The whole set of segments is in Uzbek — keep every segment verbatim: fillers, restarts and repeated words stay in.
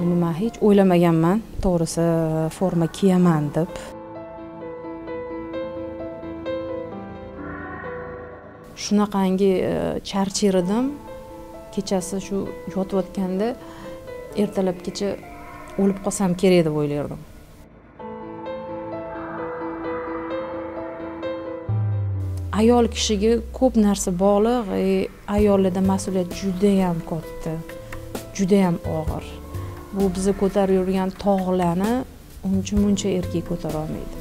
nima hech o'ylamaganman, to'g'risi forma kiyaman deb. Shunaqangi charchir edim. Kechasi shu yotayotganda ertalabgacha o'lib qolsam kerak deb o'ylardim. Ayol kishiga ko'p narsa bog'liq, ayollarda mas'uliyat juda ham katta, juda ham og'ir. Bu bizni ko'tarib yurgan tog'larni uncha-muncha erkak ko'tara olmaydi.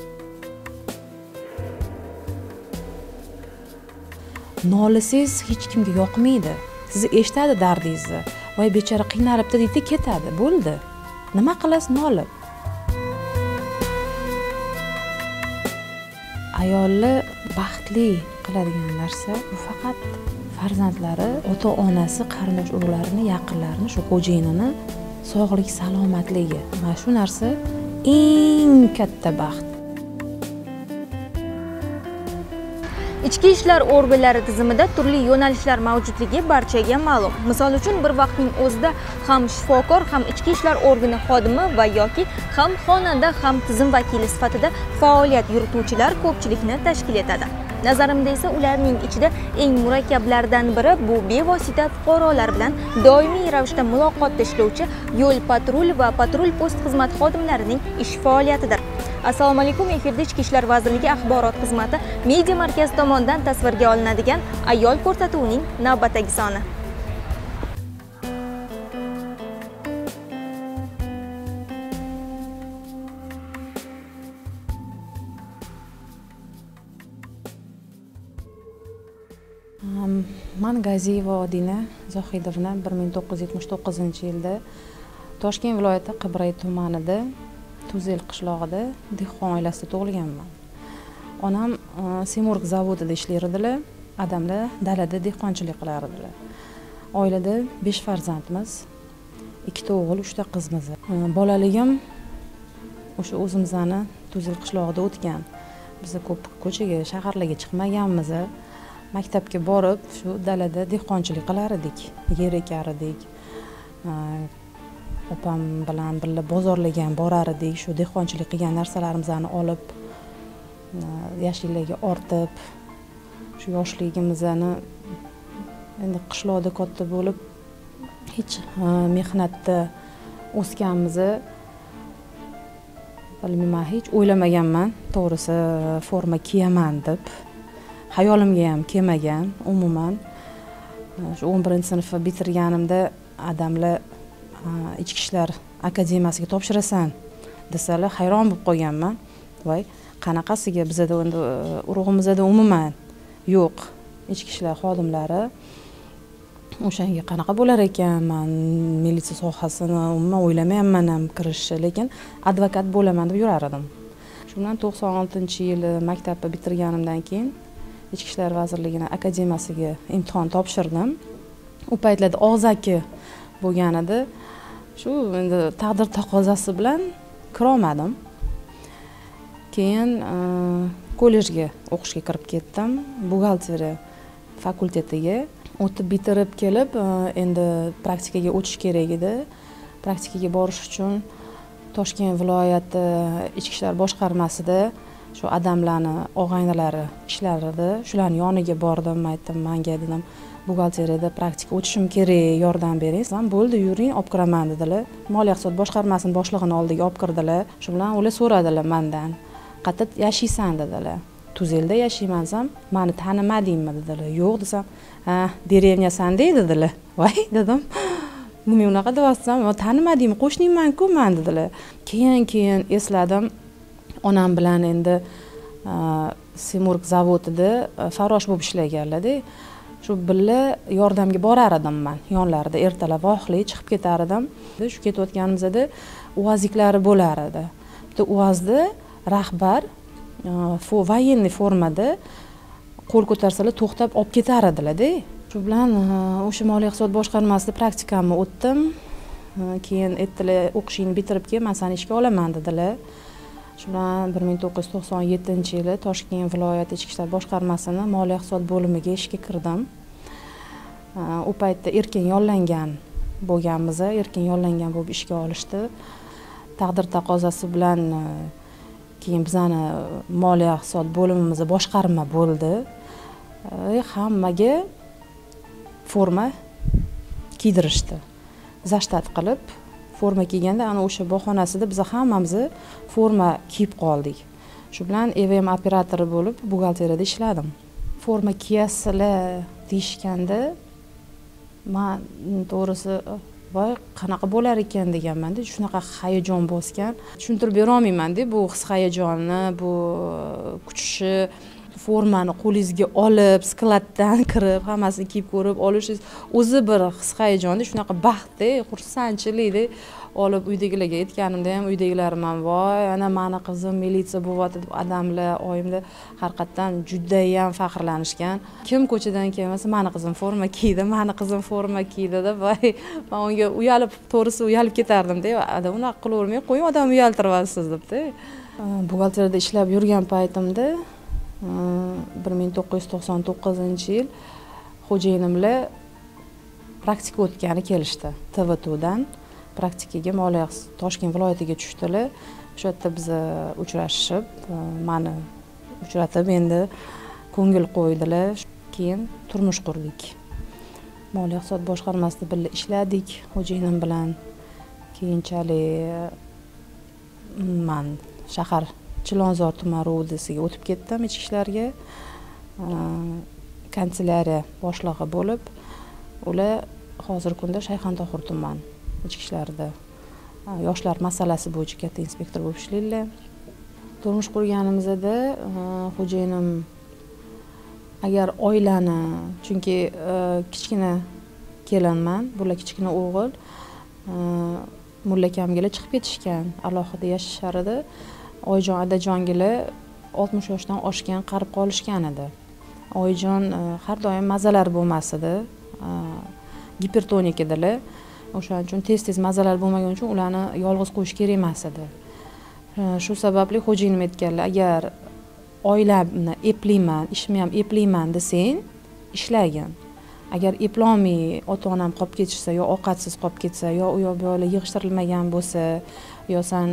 Nolisangiz hech kimga yoqmaydi. Sizni eshitadi dardingizni. Voy bechora qiynalibdi deydi, ketadi, bo'ldi. Nima qilasiz nolib? Ayolni baxtli qiladigan narsa bu faqat farzandlari, ota-onasi, qarindosh urug'larini, yaqinlarini, shu xo'jayinini sog'lik, salomatligi. Mana shu narsa eng katta baxt. Ichki ishlar organlari tizimida turli yo'nalishlar mavjudligi barchaga ma'lum. Misol uchun bir vaqtning o'zida ham shifokor, ham ichki ishlar organi xodimi va yoki ham xonanda, ham tizim vakili sifatida faoliyat yurituvchilar ko'pchilikni tashkil etadi. Nazarimda esa ularning ichida eng murakkablaridan biri bu bevosita fuqarolar bilan doimiy ravishda muloqotda ishlovchi yo'l patrul va patrul post xizmat xodimlarining ish faoliyatidir. Assalomu alaykum, efirda Ichki ishlar vazirligi axborot xizmati media markazi tomonidan tasvirga olinadigan ayol ko'rsatuvining navbatdagi soni. Men Gaziyeva Odina Zohidovna bir ming to'qqiz yuz yetmish to'qqizinchi yilda Toshkent viloyati Qibray tumanida Tuzel qishlog'ida dehqon oilasida tug'ilganman. Onam Semurg zavodida ishlar edilar, adamlar dalada dehqonchilik qilar edilar. Oilada besh farzandmiz, ikkita o'g'il, uchta qizmiz. Bolaligim o'sha o'zimizni Tuzel qishlog'ida o'tgan. Biz ko'p ko'chaga, shaharlarga chiqmaganmiz. Maktabga borib, shu dalada dehqonchilik qilar edik, yer ekar edik. Opam bilan birga bozorlarga borar edik, shu dehqonchilik qilgan narsalarimizni olib yashillarga ortib, shu yoshligimizni endi qishloqda katta bo'lib hech mehnatda o'sganmiz. Bilmayman, hech o'ylamaganman, to'g'risi forma kiyaman deb. Hayolimga ham kelmagan umuman. Shu o'n birinchi sinfni bitirganimda adamlar ichki ishlar akademiyasiga topshirasan desalar, hayron bo'lib qolganman. Voy, qanaqasiga, bizda endi urug'imizda umuman yo'q ichki ishlar xodimlari. O'shanga qanaqa bo'lar ekan? Men militsiya sohasini umuman o'ylamayapman ham kirishni, lekin advokat bo'laman deb yurar edim. Shundan to'qson oltinchi yili maktabni bitirganimdan keyin Ichki ishlar vazirligining akademiyasiga imtihon topshirdim. U paytlarda og'zaki bo'lgan edi. Shu endi taqdir taqozosi bilan kira olmadim. Keyin kollejga o'qishga kirib ketdim. Buxgalteriya fakultetiga o'tib bitirib kelib, endi praktikaga o'tish kerak edi. Praktikaga borish uchun Toshkent viloyati ichki ishlar boshqarmasida shu adamlarni og'aynilari ishlar edi. Shularning yoniga bordim, aytdim, menga dedim, buxgalteriyada praktika o'tishim kerak, yordam bering. Ham bo'ldi, yuring, olib kiraman dedilar. Moliya iqtisod boshqarmasining boshlig'ining oldiga olib kirdilar. Shu bilan ular so'radilar mendan, qayerda yashaysan dedilar. Tuzelda yashayman desam, meni tanimadingmi dedilar. Yo'q desam, ha, derevnyasan dedilar. Voy dedim. Nima unaqa deyapsam, tanimadingmi, qo'shningman-ku men dedilar. Keyin-keyin esladim. Onam bilan endi Semurg zavodida farrosh bo'lib ishlaganlar-da. Shu billa yordamga borar edim men. Yonlarida ertalab vohli chiqib ketar edim. Shu ketayotganimizda uvaziklari bo'lar edi. Bitta uvazda rahbar voyenniy formada qo'l ko'tarsalar to'xtab olib ketar edilar-da. Shu bilan o'sha moliya iqtisod boshqarmasida praktikamni o'tdim. Keyin aytdilar, o'qishingni bitirib kel, men seni ishga olaman dedilar. Shundan bir ming to'qqiz yuz to'qson yettinchi yili Toshkent viloyati ichki ishlar boshqarmasining moliya iqtisod bo'limiga ishga kirdim. U paytda erkin yollangan bo'lganmiz, erkin yollangan bo'lib ishga olishdi. Taqdir taqozosi bilan keyin bizani moliya iqtisod bo'limimizda boshqarma bo'ldi. Hammaga forma kiydirishdi. Zashtat qilib forma kiyganda ana o'sha bahonasida biz hammamiz forma kiyib qoldik. Shu bilan E V M operatori bo'lib buxgalteriyada ishladim. Forma kiyasizlar deyishganda men to'g'risi voy qanaqa bo'lar ekan deganman-da, shunaqa hayajon bosgan. Tushuntirib bera olmayman-da bu his hayajonni, bu kuchishi, formani qo'lingizga olib, skladdan kirib, hammasini kiyib ko'rib olishingiz o'zi bir his hayajonni, shunaqa baxtda, xursandchilikda olib uydagilarga aytganimda ham uydagilarim ham voy, ana meni qizim militsiya bo'lyapti deb adamlar, oyimlar haqiqatdan juda ham faxrlanishgan. Kim ko'chadan kelmasa, meni qizim forma kiydi, meni qizim forma kiydi deb, voy, men unga uyalib, to'g'risi uyalib ketardim-da. Adam unaqa qilavermang, qo'ying, odam uyaltiryapsiz debdi. Buxgalteriyada ishlab yurgan paytimda bir ming to'qqiz yuz to'qson to'qqizinchi yil xo'jayinim bilan praktika o'tgani kelishdi. T V T dan praktikaga Moliya Toshkent viloyatiga tushdilar. O'sha yerda biz uchrashib, meni uchratib endi ko'ngil qo'ydilar. Keyin turmush qurdik. Moliya iqtisod boshqarmasida birga ishladik xo'jayinim bilan. Keyinchalik men shahar Chilonzor tuman rovdasiga o'tib ketdim ichki ishlarga. Kanselyariya boshlig'i bo'lib, ular hozirgi kunda Shayxontohur tuman ichki ishlarida yoshlar masalasi bo'yicha katta inspektor bo'lib ishlaydilar. Turmush qurganimizda xo'jayinim agar oilani, chunki kichkina kelinman, bular kichkina o'g'il, mulla akamgilar chiqib ketishgan, alohida yashashar edi. Oyijon, adajongilar oltmish yoshdan oshgan, qarib qolishgan edi. Oyijon har doim mazalar bo'lmas edi. Gipertonik edilar. O'shaning uchun tez-tez mazalar bo'lmagani uchun ularni yolg'iz qo'yish kerak emas edi. Shu sababli xo'jayinim aytganlar, agar oilamni eplayman, ishimni ham eplayman desang, ishlagin. Agar eplolmay ota-onam qolib ketishsa, yo ovqatsiz qolib ketsa, yo u yoq bu yoqlar yig'ishtirilmagan bo'lsa, yo sen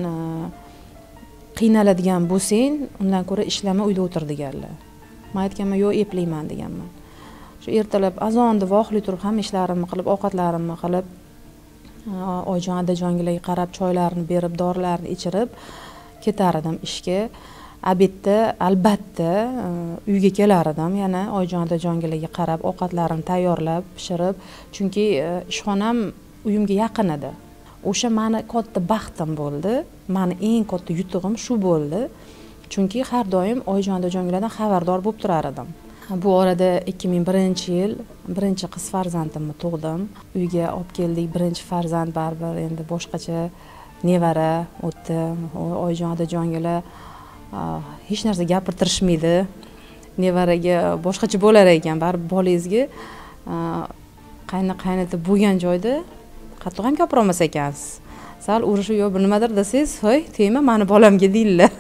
qiynaladigan bo'lsang, undan ko'ra ishlama, uyda o'tir deganlar. Men aytganman, yo'q, eplayman deganman. Shu ertalab azonni voqli turib hamma ishlarimni qilib, ovqatlarimni qilib, oyijon, adajongilarga qarab, choylarini berib, dorilarini ichirib ketar edim ishga. Obedda albatta uyga kelar edim, yana oyijon, adajongilarga qarab, ovqatlarini tayyorlab, pishirib, chunki ishxonam uyimga yaqin edi. O'sha meni katta baxtim bo'ldi. Meni eng katta yutug'im shu bo'ldi. Chunki har doim oyijon, adajongilardan xabardor bo'lib turar edim. Bu orada ikki ming birinchi yil birinchi qiz farzandimni tug'dim. Uyga olib keldik, birinchi farzand baribir endi boshqacha nevara o'tdi. Oyijon, adajongilar hech narsa gapirtirishmaydi. Nevaraga boshqacha bo'lar ekan, baribir bolangizga qayna qaynata bo'lgan joyda qattiq ham gapira olmas ekansiz. Sal urishib yo bir nimadir desangiz, "Hoy, tegma, meni bolamga" deydilar.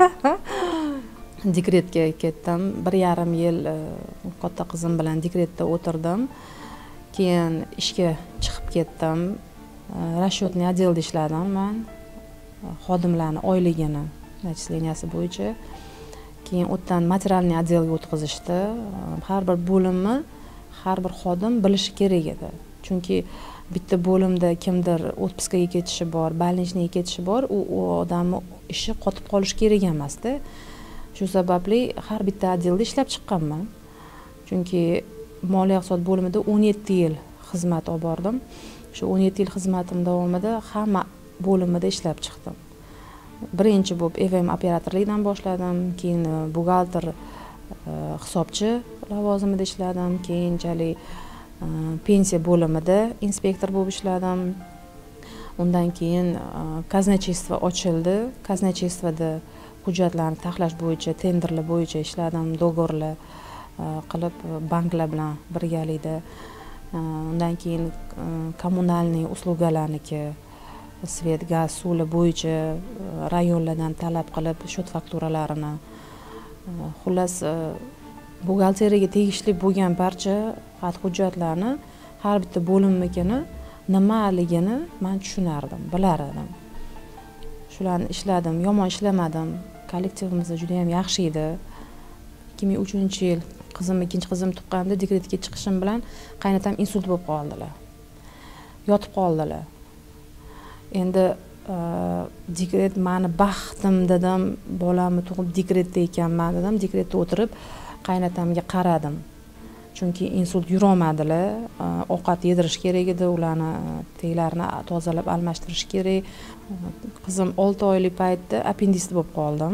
Dekretga ketdim. bir yarim yil katta qizim bilan dekretda o'tirdim. Keyin ishga chiqib ketdim. Расчетный отделda ishladim men. Xodimlarning oyligini nachisleniyasi bo'yicha. Keyin o'tdan materialniy отделga o'tkazishdi. Har bir bo'limni har bir xodim bilishi kerak edi. Chunki bitta bo'limda kimdir отпускаga ketishi bor, больничныйga ketishi bor, u odamning ishi qotib qolishi kerak emasda. Shu sababli har bitta отделda ishlab chiqqanman. Chunki moliya iqtisod bo'limida o'n yetti yil xizmat olib bordim. Shu o'n yetti yil xizmatim davomida hamma bo'limida ishlab chiqdim. Birinchi bo'lib E V M operatorlikdan boshladim, keyin buxgalter, hisobchi lavozimida ishladim, keyinchalik pensiya bo'limida inspektor bo'lib ishladim. Undan keyin казначейство ochildi. Казначействоda hujjatlarni taxlash bo'yicha, tenderlar bo'yicha ishladim, do'g'orlar qilib banklar bilan birgalikda. Undan keyin kommunalniy uslugalarniki, svet, gaz, suv bo'yicha rayonlardan talab qilib счет fakturalarini, xullas buxgalteriyaga tegishli bo'lgan barcha xat hujjatlarni har bitta bo'limnikini nimaligini men tushunardim, bilar edim. Shularni ishladim, yomon ishlamadim. Kollektivimiz juda ham yaxshi edi. ikki ming uchinchi yil qizim ikkinchi qizim tuqqanda dekretga chiqishim bilan qaynatam insult bo'lib qoldilar. Yotib qoldilar. Endi dekret meni baxtim dedim, bolamni tug'ib dekretda ekanman dedim. Dekretda o'tirib qaynatamga qaradim. Chunki insult yurolmadilar, ovqat yedirish kerak edi, ularni teklarini tozalab almashtirish kerak. Qizim olti oylik paytda appendist bo'lib qoldim.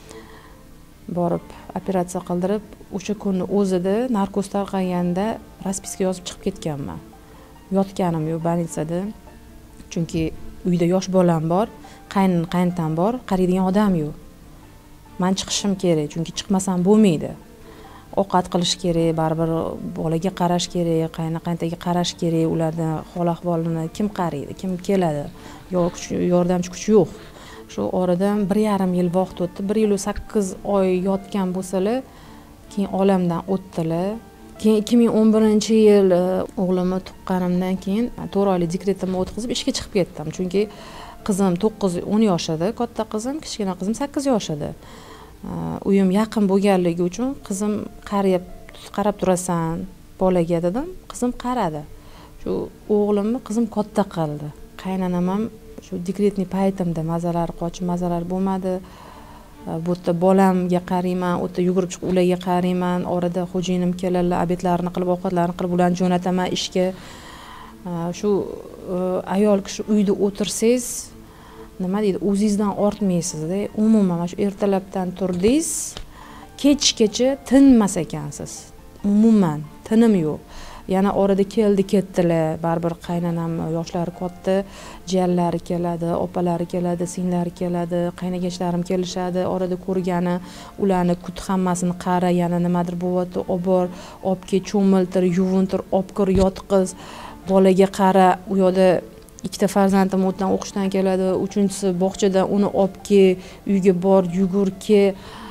Borib operatsiya qildirib, o'sha kunni o'zida narkoz tarqaganda raspiska yozib chiqib ketganman. Yotganim yo'q больницада. Chunki uyda yosh bolam bor, qaynin qaynatam bor, qaraydigan odam yo'q. Men chiqishim kerak, chunki chiqmasam bo'lmaydi. Ovqat qilish kerak, baribir bolaga qarash kerak, qayna qaynaga qarash kerak, ularning hol ahvolini kim qaraydi, kim keladi? Yo'q, yordamchi kuch yo'q. Shu oradan bir yarim yil vaqt o'tdi. bir yil sakkiz oy yotgan bo'lsalar, keyin olamdan o'tdilar. Keyin ikki ming o'n birinchi yil o'g'limni tuqqanimdan keyin to'rt oylik dekretimni o'tkazib ishga chiqib ketdim. Chunki qizim to'qqiz o'n yoshida, katta qizim, kichkina qizim sakkiz yoshida. Uyim yaqin bo'lganligi uchun qizim qarab qarab turasan bolaga dedim. Qizim qaradi. Shu o'g'limni qizim katta qildi. Qaynonam ham shu dekretni paytimda mazalar qochib, mazalar bo'lmadi. Bu yerda bolamga qarayman, u yerda yugurib chiqib ularga qarayman, orada xo'jayinim keladi, obedlarini qilib, ovqatlarini qilib, ularni jo'nataman ishga. Shu ayol kishi uyda o'tirsangiz, nima deydi, o'zingizdan ortmaysiz-da. Umuman mana shu ertalabdan turdingiz, kechgacha tinmas ekansiz. Umuman tinim yo'q. Yana orada keldi ketdilar, baribir qaynonam yoshlari katta, jiyanlari keladi, opalari keladi, singlari keladi, qaynagachlarim kelishadi, orada ko'rgani, ularni kut, hammasini qara, yana nimadir bo'lyapti, olib bor, olib kel, cho'miltir, yuvintir, olib kir, yotqiz, bolaga qara, u yoqda ikkita farzandim o'tdan o'qishdan keladi, uchinchisi bog'chadan uni olib kel, uyga bor, yugur ke.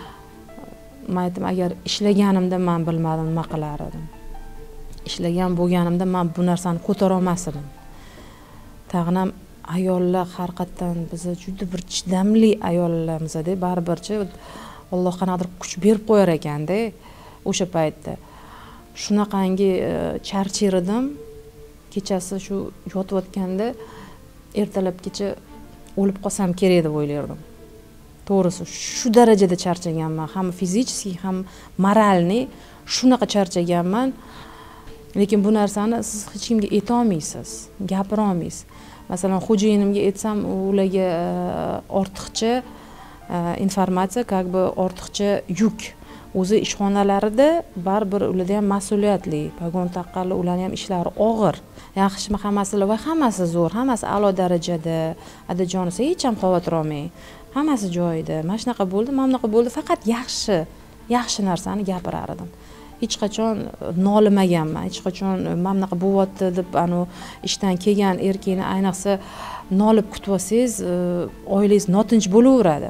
Men aytdim, agar ishlaganimda men bilmadim nima qilar edim. Ishlagan bo'lganimda men bu narsani ko'tara olmas edim. Tag'in ham ayollar haqiqatan biz juda bir chidamli ayollarmiz-da, baribirchi Alloh qanaqadir kuch berib qo'yar ekanda o'sha paytda. Shunaqangi charchir edim. Kechasi shu yotayotganda ertalabgacha o'lib qolsam kerak deb o'ylardim. To'g'risi, shu darajada charchaganman, ham fizически, ham moralniy shunaqa charchaganman. Lekin bu narsani siz hech kimga ayta olmaysiz, gapira olmaysiz. Masalan, xo'jayinimga aytsam, ularga ortiqcha informatsiya, как бы ortiqcha yuk. O'zi ishxonalarida baribir ularda ham mas'uliyatli, pagon taqqanlar, ularning ham ishlari og'ir. Yaxshimi hammasi va hammasi zo'r, hammasi a'lo darajada. Adajonisi hech ham xavotir olmang. Hammasi joyida. Mana shunaqa bo'ldi, mana bunaqa bo'ldi, faqat yaxshi, yaxshi narsani gapirar edim. Hech qachon nolimaganman, hech qachon mana bunaqa bo'lyapti deb anu ishdan kelgan erkakni ayniqsa nolib kutib olsangiz, oilangiz notinch bo'laveradi.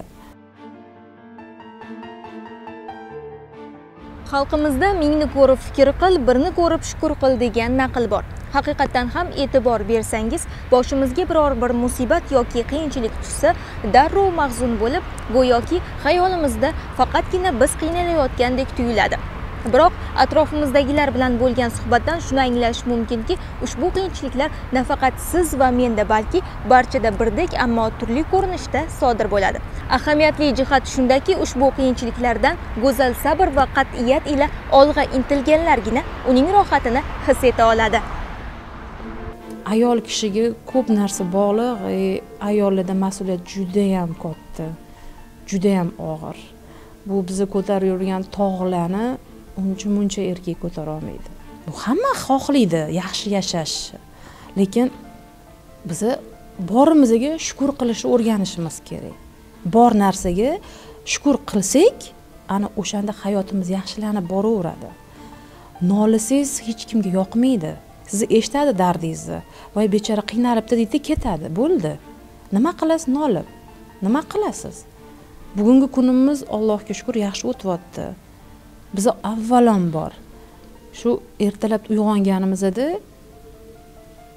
Xalqimizda mingni ko'rib fikr qil, birni ko'rib shukur qil degan naql bor. Haqiqatan ham e'tibor bersangiz, boshimizga biror bir musibat yoki qiyinchilik tushsa, darrov mahzun bo'lib, go'yoki xayolimizda faqatgina biz qiynalayotgandek tuyuladi. Biroq atrofimizdagilar bilan bo'lgan suhbatdan shuni anglash mumkinki, ushbu qiyinchiliklar nafaqat siz va menda, balki barchada birdek, ammo turli ko'rinishda sodir bo'ladi. Ahamiyatli jihat shundaki, ushbu qiyinchiliklardan go'zal sabr va qat'iyat ila olg'a intilganlargina uning rohatini his eta oladi. Ayol kishiga ko'p narsa bog'liq, e, ayollarda mas'uliyat juda ham katta, juda ham og'ir. Bu bizni ko'tarib yurgan tog'larni uncha muncha erkak ko'tara olmaydi. Bu hamma xohlaydi yaxshi yashash. Lekin biz borimizga shukr qilishni o'rganishimiz kerak. Bor narsaga shukr qilsak, ana o'shanda hayotimiz yaxshilanib boraveradi. Nolisangiz hech kimga yoqmaydi. Sizni eshitadi dardingizni. Voy bechora qiynalibdi deydi, ketadi. Bo'ldi. Nima qilasiz nolib? Nima qilasiz? Bugungi kunimiz Allohga shukr yaxshi o'tyapti. Biz avvalambor shu ertalab uyg'onganimizda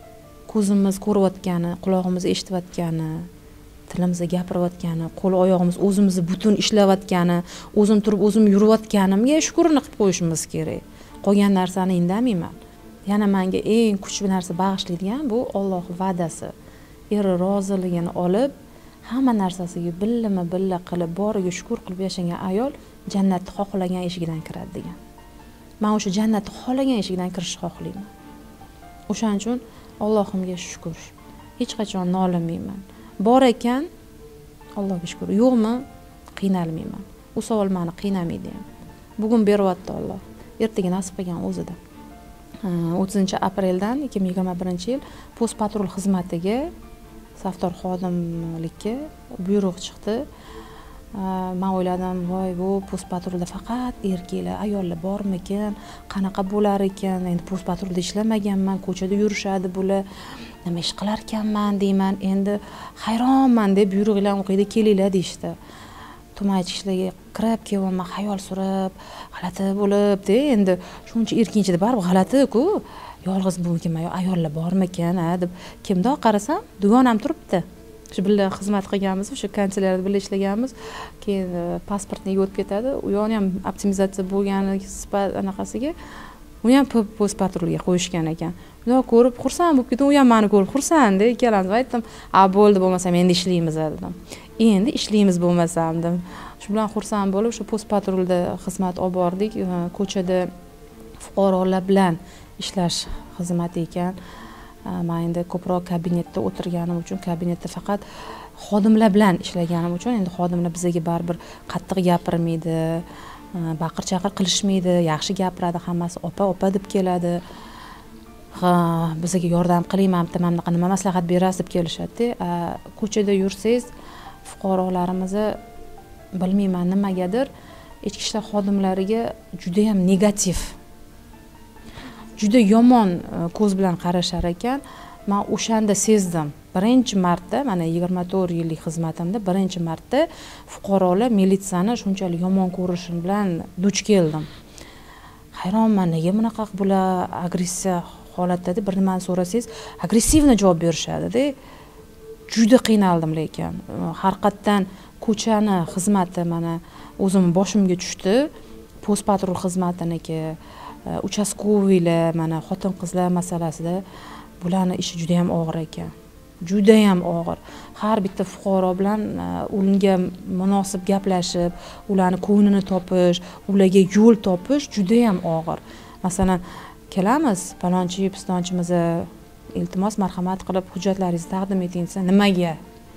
ko'zimiz ko'rayotgani, qulog'imiz eshitayotgani, tilimizda gapirayotgani, qo'l oyog'imiz o'zimizni butun ishlayotgani, o'zim turib o'zim yurayotganimga shukrini qilib qo'yishimiz kerak. Qolgan narsani indamayman. Yana menga eng kuchli narsa bag'ishlaydigan bu Alloh va'dasi. Eri roziligini olib, hamma narsasiga billama billa qilib, boriga shukr qilib yashagan ayol jannatni xohlagan eshigidan kiradi degan. Men o'sha jannatni xohlagan eshigidan kirishni xohlayman. O'shaning uchun Allohimga shukr. Hech qachon nolimayman. Bor ekan Allohga shukr. Yo'qmi? Qiynalmayman. U savol meni qiynamaydi ham. Bugun beryapti Alloh. Ertaga nasib qilgan o'zida. o'ttizinchi apreldan ikki ming yigirma birinchi yil post patrul xizmatiga safdor xodimlikka buyruq chiqdi. Men o'yladim, voy bu post patrulda faqat erkaklar, ayollar bormikin, qanaqa bo'lar ekan? Endi post patrulda ishlamaganman, ko'chada yurishadi bular. Nima ish qilar ekanman deyman. Endi hayronman deb buyruqlar o'qiydi, kelinglar deyishdi. Tuman ichki ishlarga kirib kelyapman, xayol surib, g'alati bo'libdi. Endi shuncha erkinchida baribir g'alati-ku. Yolg'iz bo'mikinman, ayollar bormikan, ha deb kimdoq qarasam, dugonam turibdi. Shu birga xizmat qilganmiz, o'sha kanselyarda birga ishlaganmiz. Keyin pasportni o'tib ketadi. U yo'qni ham optimizatsiya bo'lgani sifat anaqasiga uni ham post patrulga qo'yishgan ekan. Xudo ko'rib xursand bo'lib ketdim, u ham meni ko'rib xursand, ikkalamiz aytdim, "A bo'ldi, bo'lmasam endi ishlaymiz" dedim. Endi ishlaymiz bo'lmasam dedim. Shu bilan xursand bo'lib, shu post patrulda xizmat olib bordik. Ko'chada fuqarolar bilan ishlash xizmati ekan. Men endi ko'proq kabinetda o'tirganim uchun, kabinetda faqat xodimlar bilan ishlaganim uchun endi xodimlar bizga baribir qattiq gapirmaydi, baqir-chaqir qilishmaydi, yaxshi gapiradi, hammasi opa opa deb keladi. Ha, bizga yordam qiling, mana bunaqa nima maslahat berasiz deb kelishadi. Ko'chada yursangiz fuqarolarimizni bilmayman nimagadir ichki ishlar xodimlariga juda ham negativ, juda yomon ko'z bilan qarashar ekan. Men o'shanda sezdim. Birinchi marta, mana yigirma to'rt yillik xizmatimda birinchi marta fuqarolar militsiyani shunchalik yomon ko'rishi bilan duch keldim. Hayronman, nega bunaqa bular agressiya holatda bir nimani so'rasangiz, agressivni javob berishadi-da. Juda qiynaldim lekin. Haqiqatdan ko'chani xizmati mana o'zim boshimga tushdi. Post patrul xizmatiniki, uchastkoviylar, mana xotin-qizlar masalasida bularning ishi juda ham og'ir ekan. Juda ham og'ir. Har bitta fuqaro bilan unga munosib gaplashib, ularning ko'nglini topish, ularga yo'l topish juda ham og'ir. Masalan, kelamiz, palonchi, pistonchimiz, iltimos marhamat qilib hujjatlaringizni taqdim eting desa, nimaga?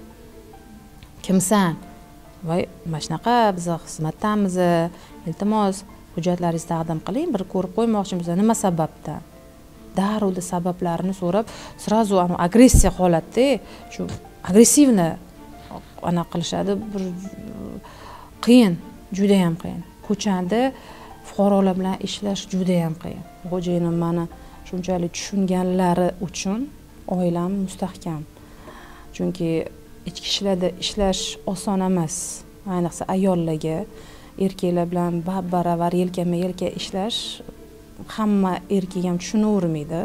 Kimsan? Voy, mana shunaqa biz xizmatdamiz, iltimos hujjatlaringizni taqdim qiling, bir ko'rib qo'ymoqchimiz, nima sababdan? Darrov sabablarini so'rab, srazu ana agressiya holatda, shu agressivni ana qilishadi, bir qiyin, juda ham qiyin. Ko'chada fuqarolar bilan ishlash juda ham qiyin. Xo'jayinim meni shunchalik tushunganlari uchun oilam mustahkam. Chunki ichki ishlarda ishlash oson emas. Ayniqsa ayollarga, erkaklar bilan baravar yelkama-yelka ishlash hamma erkak ham tushunavermaydi.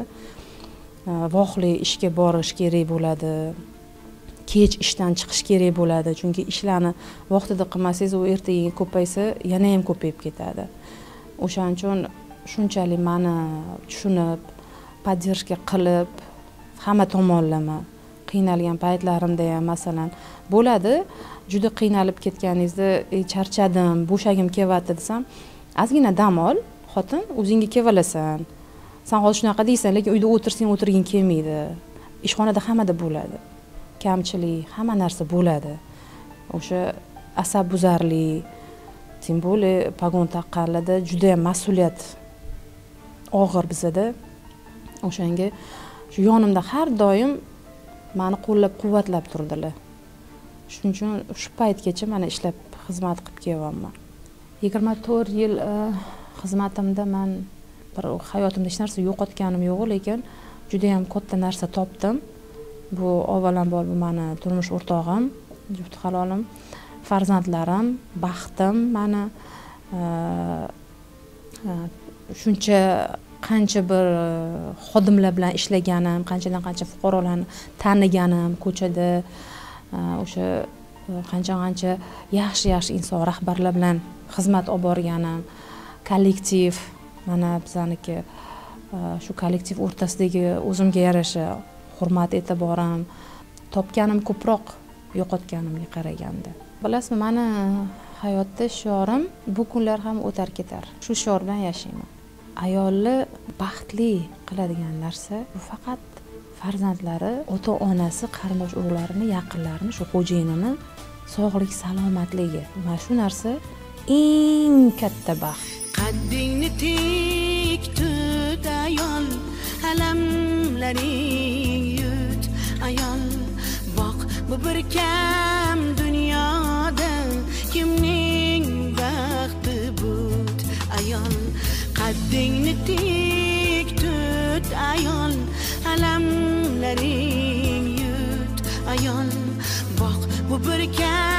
Voqli ishga borish kerak bo'ladi. Kech ishdan chiqish kerak bo'ladi. Chunki ishlarni vaqtida qilmasangiz, u ertaga ko'paysa, yana ham ko'payib ketadi. O'shaning uchun shunchalik meni tushunib, podдержка qilib, hamma tomonlama qiynalgan paytlarimda ham masalan bo'ladi. Juda qiynalib ketganingizda, e, charchadim, bo'shagim kelyapti desam, ozgina dam ol, xotin, o'zingga kevalasan. Sen hozir shunaqa deysan, lekin uyda o'tirsang o'tirging kelmaydi. Ishxonada hammada bo'ladi. Kamchilik, hamma narsa bo'ladi. O'sha asabbuzarlik, tim bo'li pagon taqqanlarda juda ham mas'uliyat og'ir bizada. O'shanga shu yonimda har doim meni qo'llab-quvvatlab turdilar. Shuning uchun shu paytgacha mana ishlab xizmat qilib kelyapman. yigirma to'rt yil xizmatimda men bir hayotimda hech narsa yo'qotganim yo'q, lekin juda ham katta narsa topdim. Bu avvalambor bu meni turmush o'rtog'im, juft halolim, farzandlarim, baxtim, meni shuncha qancha bir xodimlar bilan ishlaganim, qanchadan qancha fuqarolarni taniganim, ko'chada o'sha qancha-qancha yaxshi-yaxshi inson rahbarlar bilan xizmat olib borganim, kollektiv, mana bizaniki shu kollektiv o'rtasidagi o'zimga yarasha hurmat e'tiborim topganim ko'proq yo'qotganimga qaraganda. Bilasizmi, meni hayotda shiorim bu kunlar ham o'tar ketar. Shu shior bilan yashayman. Ayolni baxtli qiladigan narsa bu faqat farzandlari, ota-onasi, qarindosh urug'larini, yaqinlarini, shu xo'jayinini sog'lik, salomatligi. Mana shu narsa eng katta baxt. Qaddingni tik tut ayol, alamlaring yut ayol. Boq, bu bir kam dunyoda kimning baxti but ayol. Qaddingni tik tut ayol, alamlaring yut ayol. Boq, bu bir kam